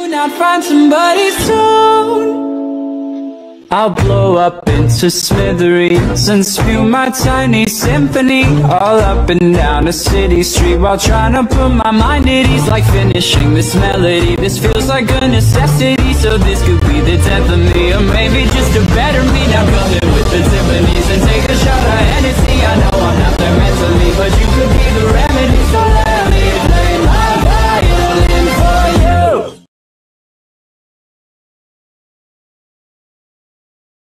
not find somebody soon, I'll blow up into smithereens and spew my tiny symphony all up and down a city street while trying to put my mind at ease. Like finishing this melody, this feels like a necessity. So this could be the death of me, or maybe just a better me. Now come in with the timpanis and take a shot of Hennessy. I know I'm not there mentally, but you could be